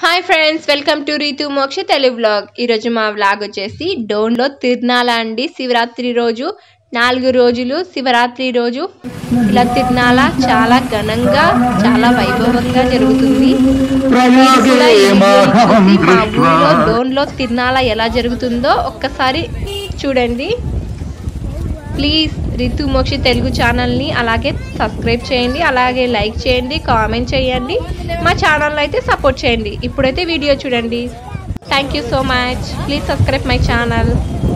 Hi friends, welcome to Ritu Moksha Telugu vlog. ఈరోజు మా vlog వచ్చేసి డోన్లో తిరునాళ అండి. శివరాత్రి రోజు 4 రోజులు శివరాత్రి రోజు ఇలా తిరునాళ చాలా ఘనంగా చాలా వైభవంగా జరుగుతుంది. మీరు కూడా ఈ వీడియోని చూసి మా ఊరిలో డోన్లో తిరునాళ ఎలా జరుగుతుందో ఒక్కసారి చూడండి. ప్లీజ్ రీతు మోక్ష తెలుగు ఛానల్ని అలాగే సబ్స్క్రైబ్ చేయండి, అలాగే లైక్ చేయండి, కామెంట్ చేయండి, మా ఛానల్ అయితే సపోర్ట్ చేయండి. ఇప్పుడైతే వీడియో చూడండి. Thank you so much. Please subscribe my channel.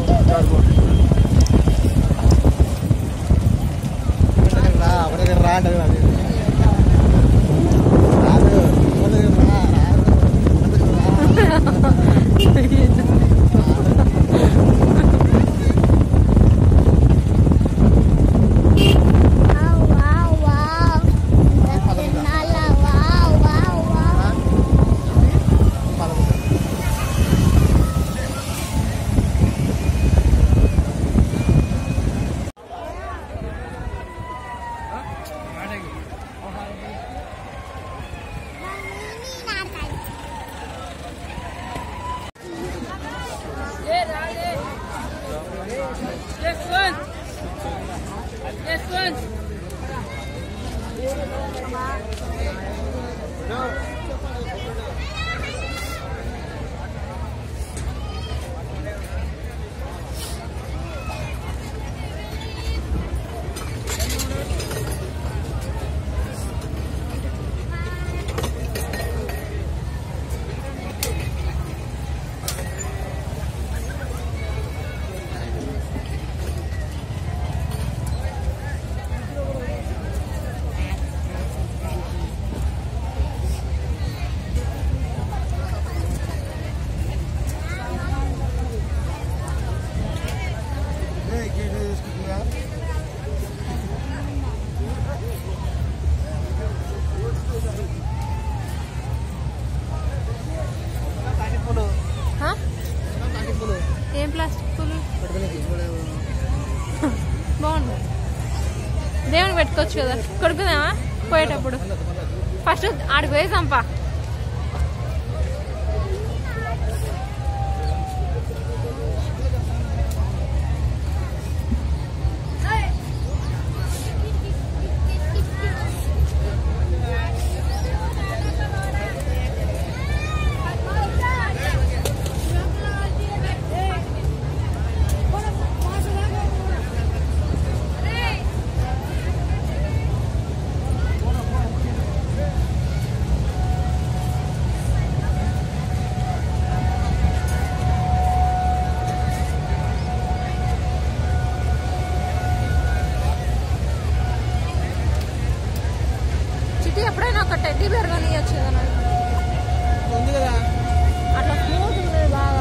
ఏం ప్లాస్టిక్ పూలు బాగుంది. దేవుని పెట్టుకోవచ్చు కదా. కొడుకుదామా పోయేటప్పుడు? ఫస్ట్ ఆడికి పోయి చంపా. ఎప్పుడైనా ఒక టెడ్డీ బేర్ కొని ఇవ్వచ్చు కదా. అట్లా స్మూత్ ఉంది బాగా.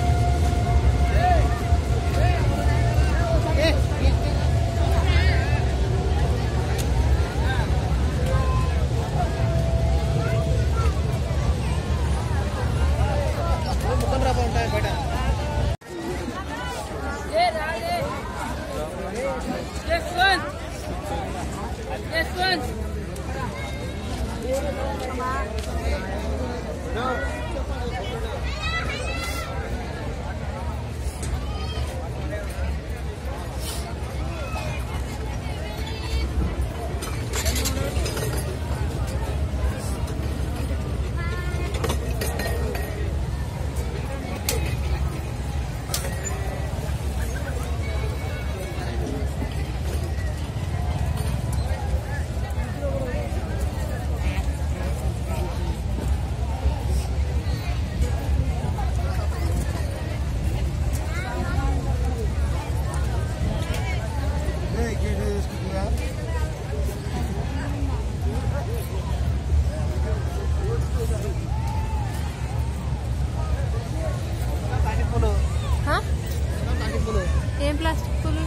ఏం ప్లాస్టిక్ పూలు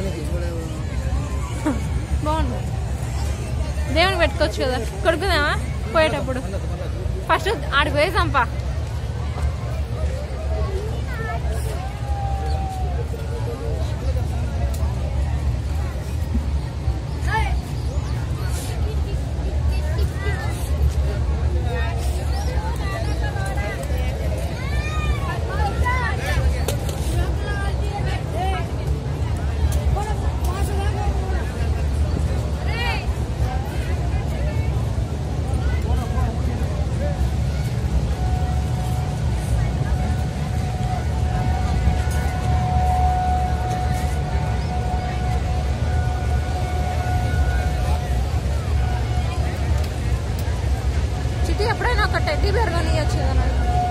బాగుంది. దేవుని పెట్టుకోవచ్చు కదా. కొడుకుదామా పోయేటప్పుడు? ఫస్ట్ ఆడికి పోయి చంపా. ఎప్పుడైనా ఒక టెడ్డీ బేర్ కొనియచ్చు కదా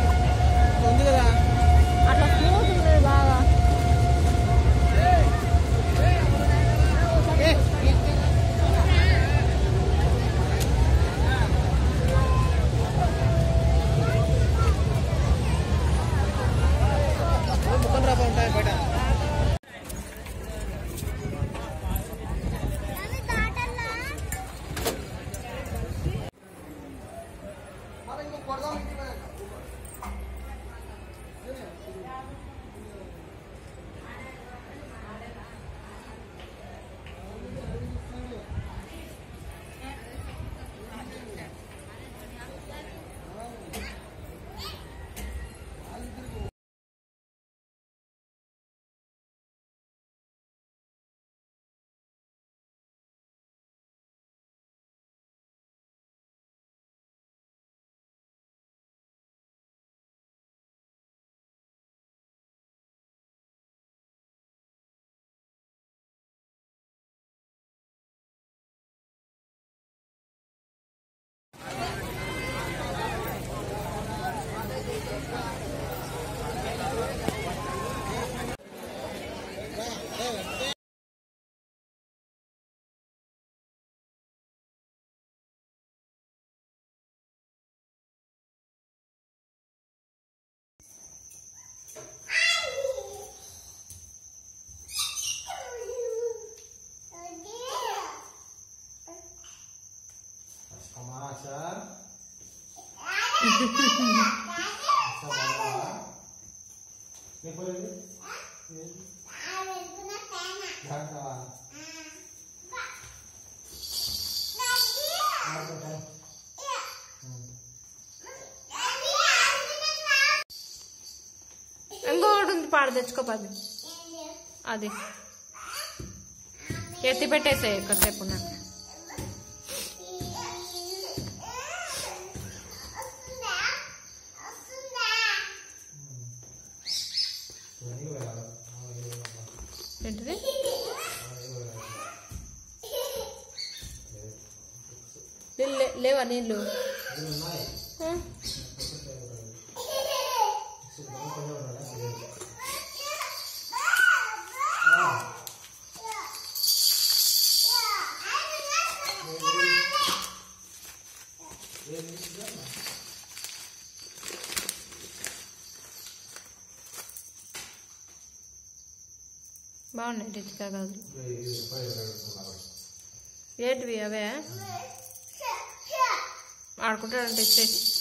అట్లా స్మూత్ ఉంది బాగా. ఇంకొకటి ఉంది పాడు తెచ్చుకోపది అది ఎత్తి పెట్టేసే కాసేపు నాకు ఏంటిది లేవా నీళ్ళు బాగున్నాయి రిచికా గాజులు ఏంటివి అవే ఆడుకుంటాడంటే ఇచ్చేసి